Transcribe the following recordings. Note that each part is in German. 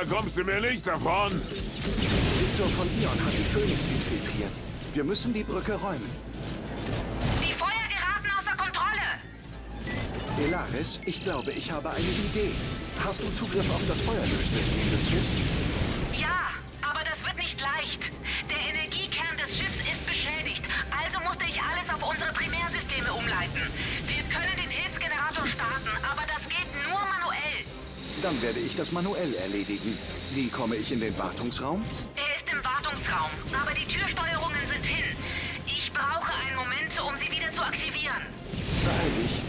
Da kommst du mir nicht davon. Victor von Ion hat die Phoenix infiltriert. Wir müssen die Brücke räumen. Die Feuer geraten außer Kontrolle. Elaris, ich glaube, ich habe eine Idee. Hast du Zugriff auf das Feuerlöschsystem des Schiffs? Ja, aber das wird nicht leicht. Der Energiekern des Schiffs ist beschädigt, also musste ich alles auf unsere Primärsysteme umleiten. Wir können den Hilfsgenerator starten, aber das geht nur manuell. Dann werde ich das manuell erledigen. Wie komme ich in den Wartungsraum? Er ist im Wartungsraum, aber die Türsteuerungen sind hin. Ich brauche einen Moment, um sie wieder zu aktivieren. Beeil dich.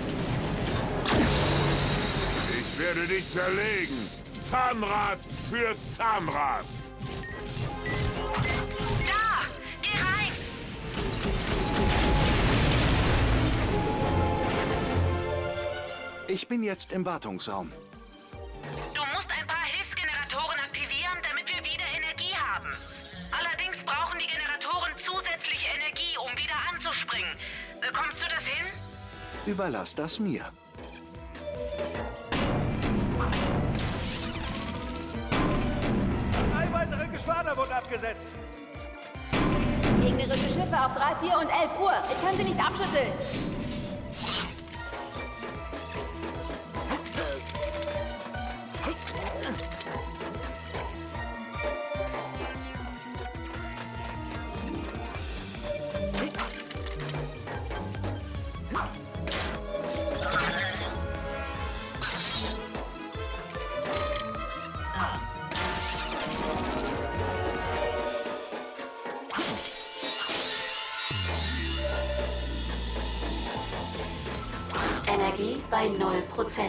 Ich werde dich zerlegen. Zahnrad für Zahnrad. Da! Geh rein! Ich bin jetzt im Wartungsraum. Du musst ein paar Hilfsgeneratoren aktivieren, damit wir wieder Energie haben. Allerdings brauchen die Generatoren zusätzliche Energie, um wieder anzuspringen. Bekommst du das hin? Überlass das mir. Ein weiterer Geschwader wurde abgesetzt. Gegnerische Schiffe auf 3, 4 und 11 Uhr. Ich kann sie nicht abschütteln. Energie bei 0%.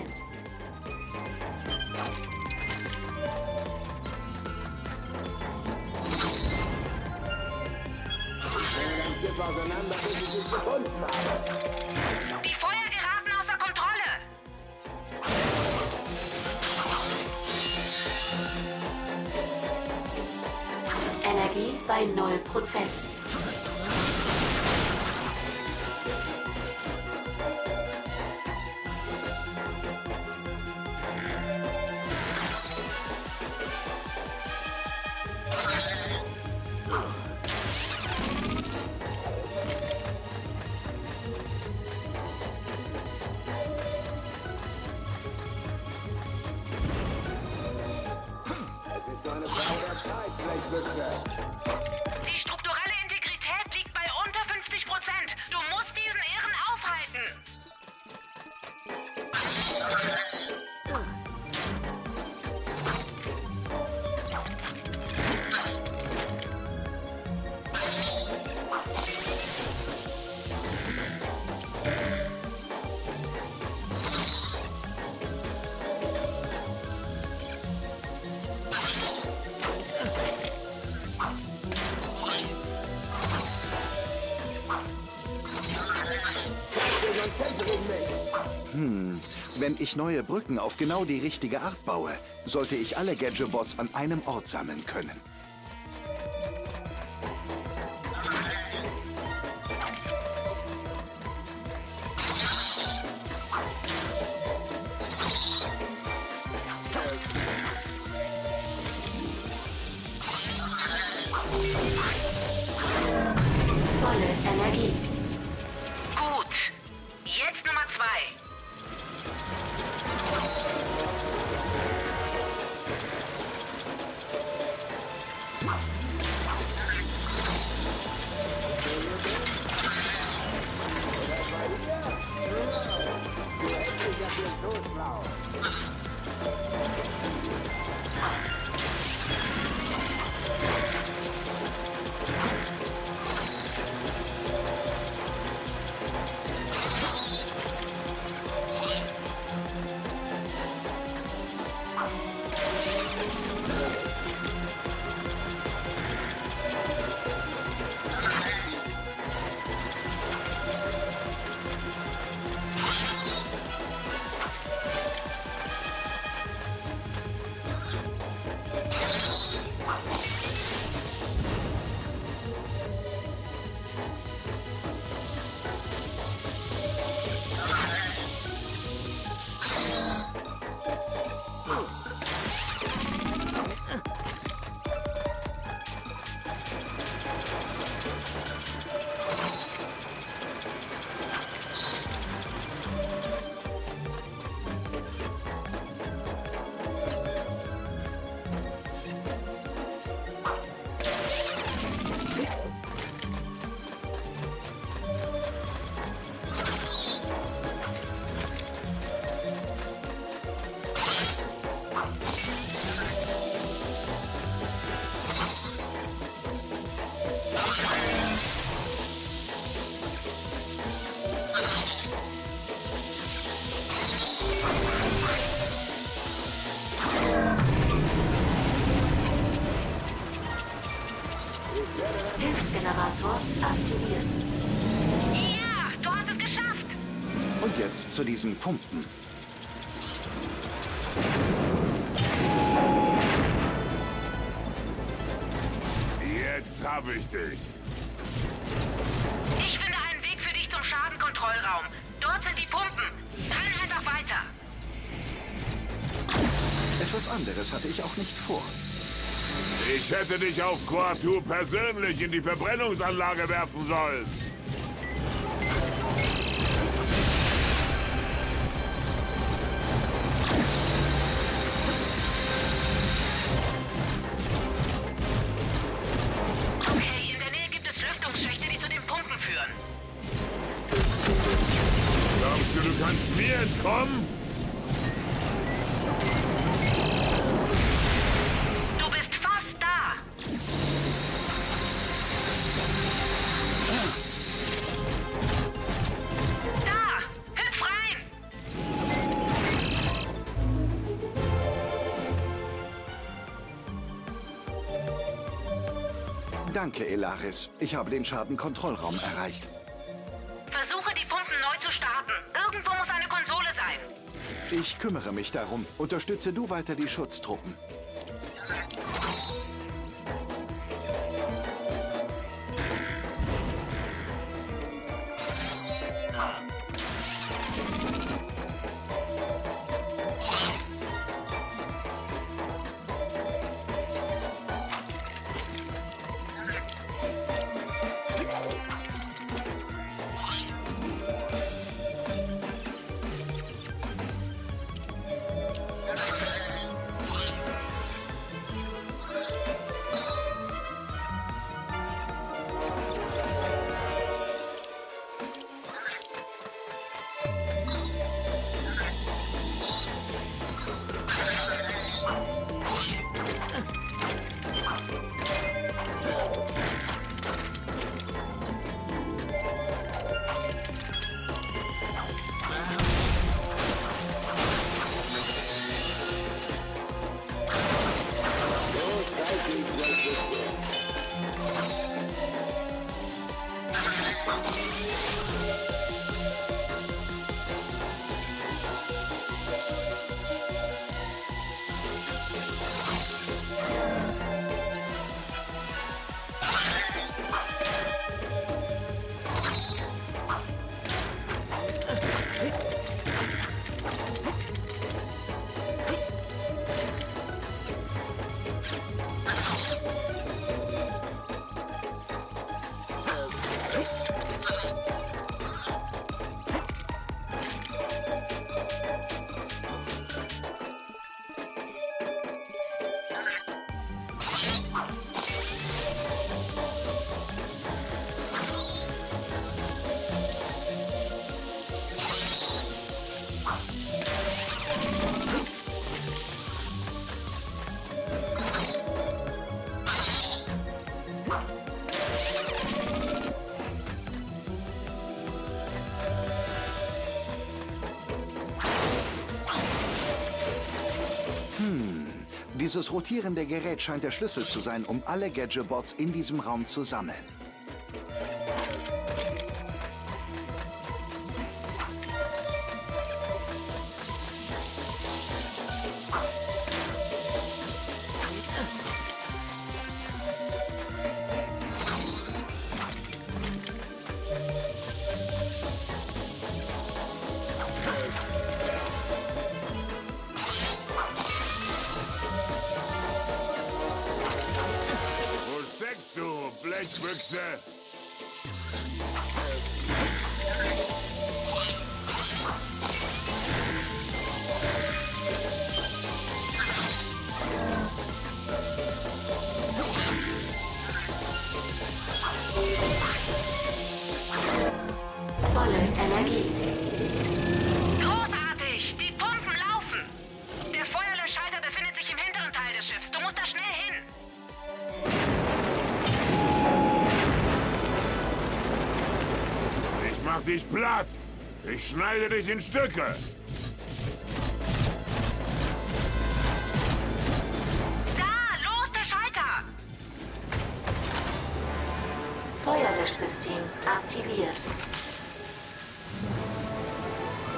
Die Feuer geraten außer Kontrolle. Energie bei 0%. Die strukturelle Integrität liegt bei unter 50%. Du musst diesen Irren aufhalten. Wenn ich neue Brücken auf genau die richtige Art baue, sollte ich alle Gadgetbots an einem Ort sammeln können. Volle Energie. Gut. Jetzt Nummer 2. Und jetzt zu diesen Pumpen. Jetzt habe ich dich. Ich finde einen Weg für dich zum Schadenkontrollraum. Dort sind die Pumpen. Renn einfach weiter. Etwas anderes hatte ich auch nicht vor. Ich hätte dich auf Quatu persönlich in die Verbrennungsanlage werfen sollen. Okay, in der Nähe gibt es Lüftungsschächte, die zu den Pumpen führen. Glaubst du, du kannst mir entkommen? Du bist fast da. Da! Hüpf rein! Danke, Elaris. Ich habe den Schadenkontrollraum erreicht. Versuche, die Pumpen neu zu starten. Irgendwo muss eine Konsole sein. Ich kümmere mich darum. Unterstütze du weiter die Schutztruppen. Dieses rotierende Gerät scheint der Schlüssel zu sein, um alle Gadgetbots in diesem Raum zu sammeln. Blechbüchse! Volle Energie. Großartig! Die Pumpen laufen! Der Feuerlöschschalter befindet sich im hinteren Teil des Schiffs. Du musst da schnell hin! Ich mach dich platt! Ich schneide dich in Stücke! Da! Los, der Schalter! Feuerlöschsystem aktiviert.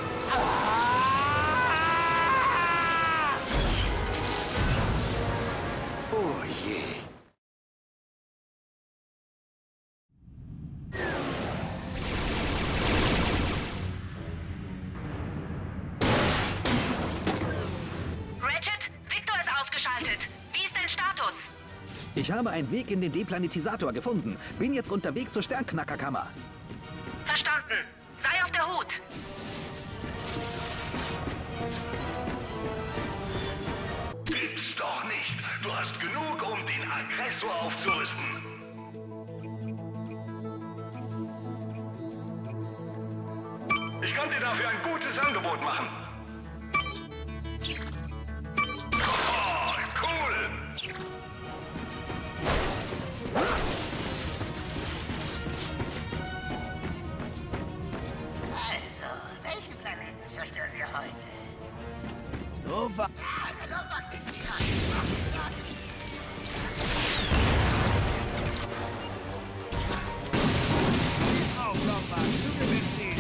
Ich habe einen Weg in den Deplanetisator gefunden. Bin jetzt unterwegs zur Sternknackerkammer. Verstanden. Sei auf der Hut. Gibt's doch nicht. Du hast genug, um den Aggressor aufzurüsten. Ich kann dir dafür ein gutes Angebot machen. Oh, cool. Also, welchen Planeten zerstören wir heute? Nova. Ja, der Lombax ist die Frage. Auf, Lombax, du gewinnst ihn.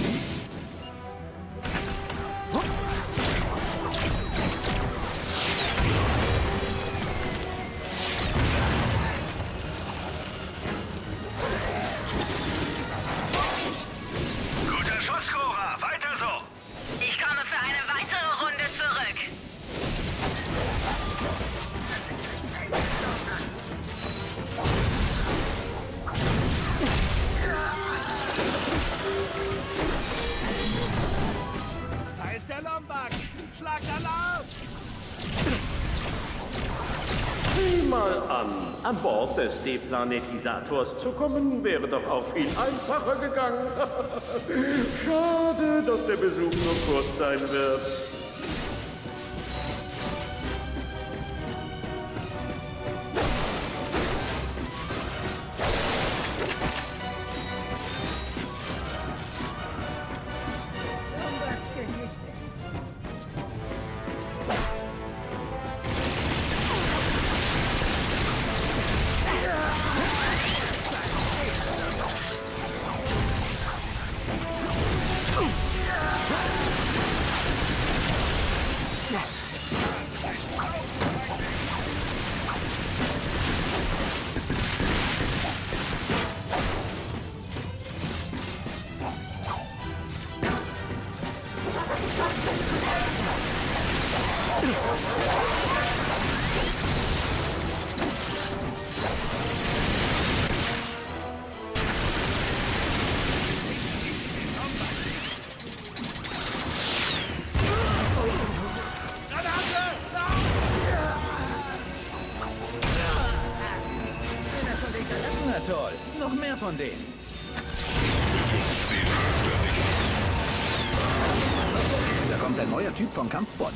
Guter Schuss, Cora. Weiter so. Ich komme für eine weitere Runde zurück. Da ist der Lombax. Schlagt Alarm. Sieh mal an. An Bord des Deplanetisators zu kommen, wäre doch auch viel einfacher gegangen. Schade, dass der Besuch nur kurz sein wird. Lombax Geschichte. Na toll. Noch mehr von denen. Da kommt ein neuer Typ vom Kampfbot.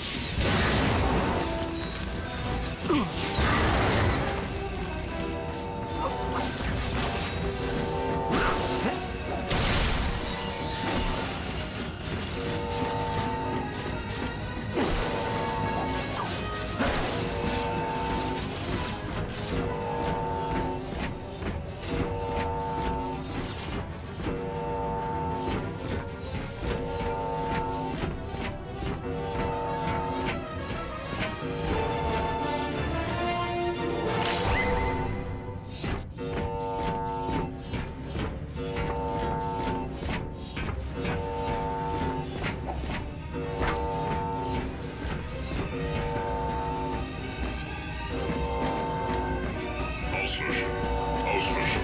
Auslöschen. Auslöschen.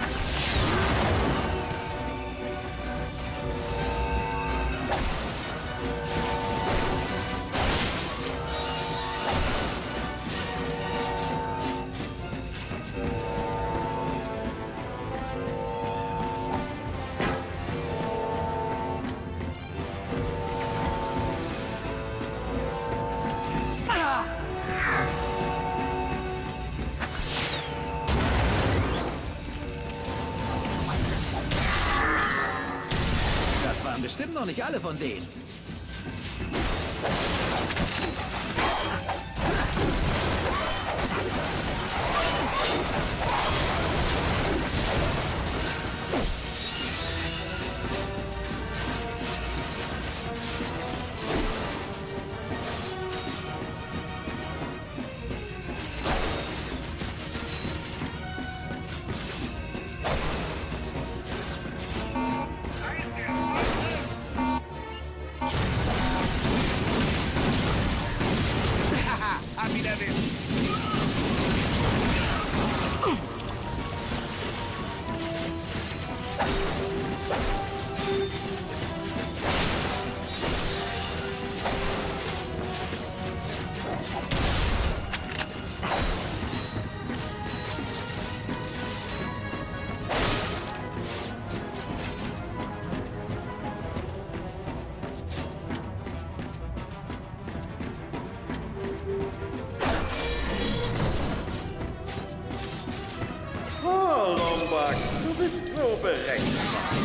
Das waren bestimmt noch nicht alle von denen. Oh, Lombax, du bist so berechenbar.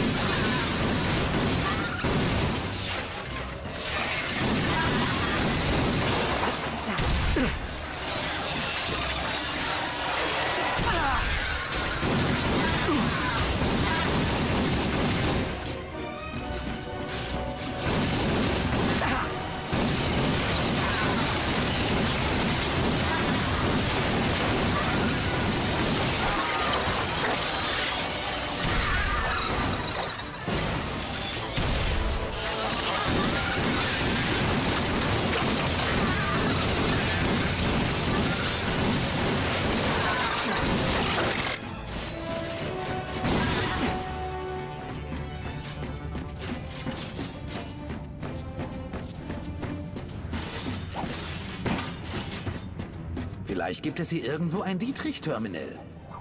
Vielleicht gibt es hier irgendwo ein Dietrich-Terminal.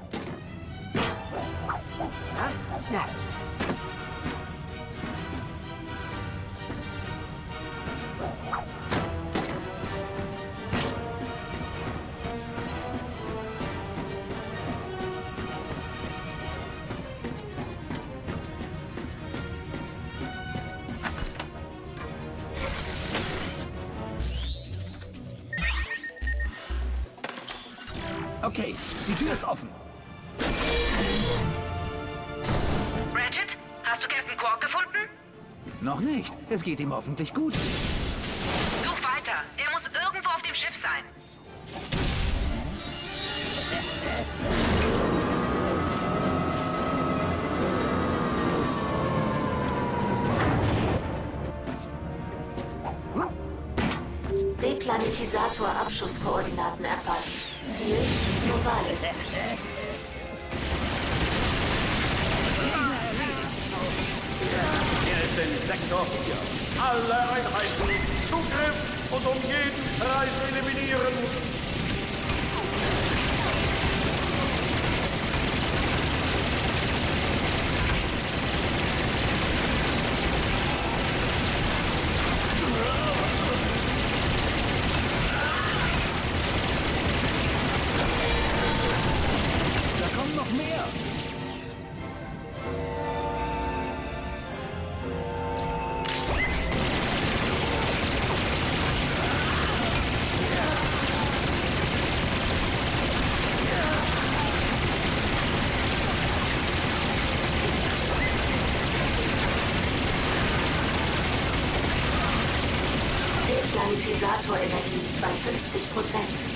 Ja. Okay, die Tür ist offen. Ratchet, hast du Captain Quark gefunden? Noch nicht. Es geht ihm hoffentlich gut. Such weiter. Er muss irgendwo auf dem Schiff sein. Deplanetisator-Abschusskoordinaten erfasst. Ziel Novalis. Hier ist in Sektor 4. Alle Einheiten, Zugriff und um jeden Preis eliminieren. Da kommen noch mehr. Deplanetisator-Energie bei 50%.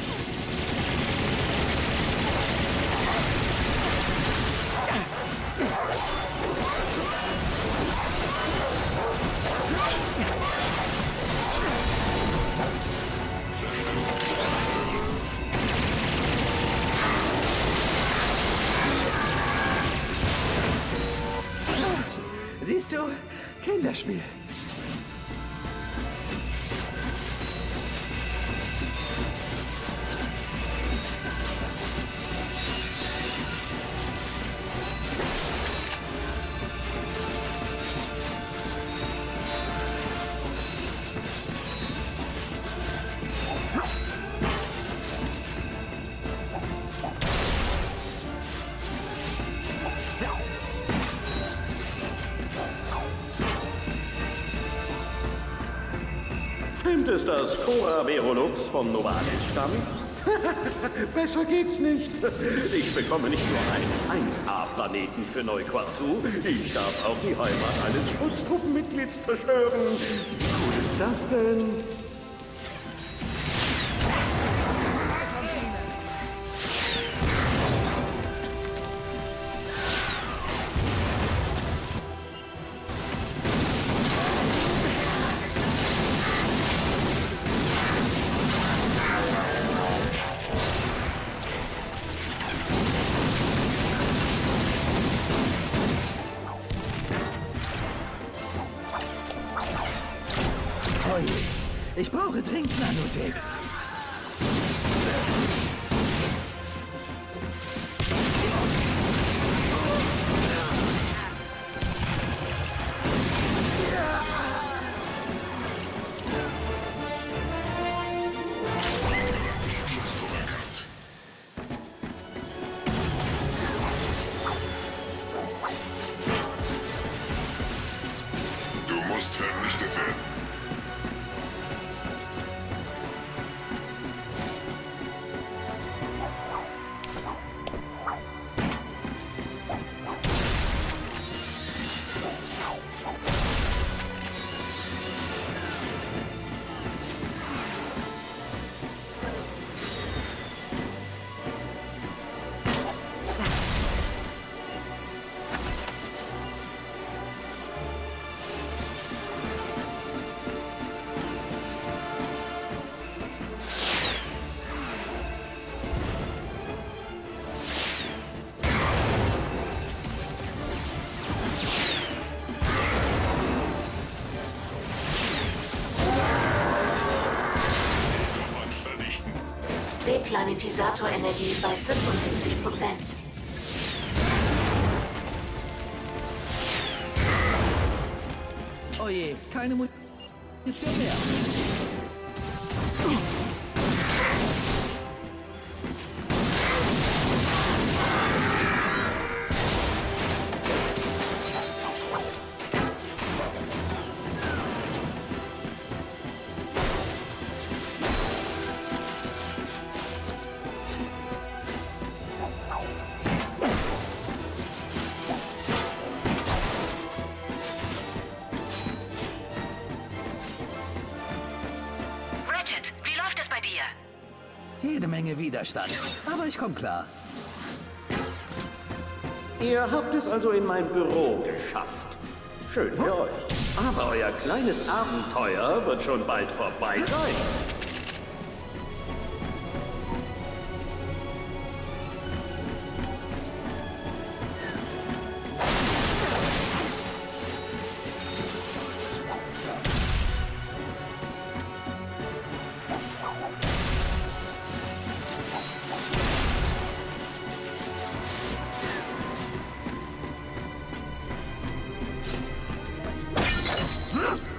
Siehst du? Kinderspiel. Stimmt es, dass Cora Verolux von Novalis stammt? Besser geht's nicht. Ich bekomme nicht nur einen 1A-Planeten für Neuquartu, ich darf auch die Heimat eines Schutztruppenmitglieds zerstören. Wie cool ist das denn? Oh je. Ich brauche dringend Nanotech. Du musst vernichtet werden. Deplanetisator-Energie bei 75%. Oh je, keine Munition mehr. Jede Menge Widerstand. Aber ich komme klar. Ihr habt es also in mein Büro geschafft. Schön für euch. Aber euer kleines Abenteuer wird schon bald vorbei sein. Huh?